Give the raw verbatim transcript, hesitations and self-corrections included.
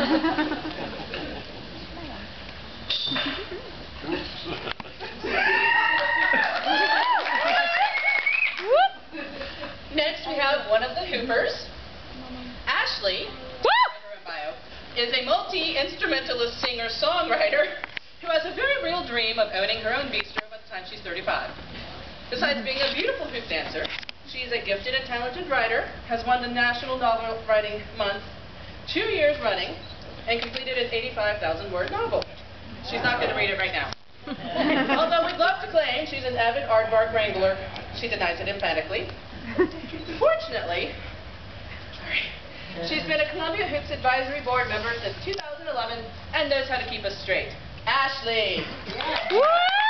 Next, we have one of the Hoopers. Ashley is a multi-instrumentalist singer-songwriter who has a very real dream of owning her own bistro by the time she's thirty-five. Besides being a beautiful hoop dancer, she is a gifted and talented writer, has won the National Novel Writing Month two years running, and completed an eighty-five thousand word novel. She's not going to read it right now. Although we'd love to claim she's an avid aardvark wrangler, she denies it emphatically. Fortunately, sorry, she's been a Columbia Hoops Advisory Board member since two thousand eleven and knows how to keep us straight. Ashley! Yeah.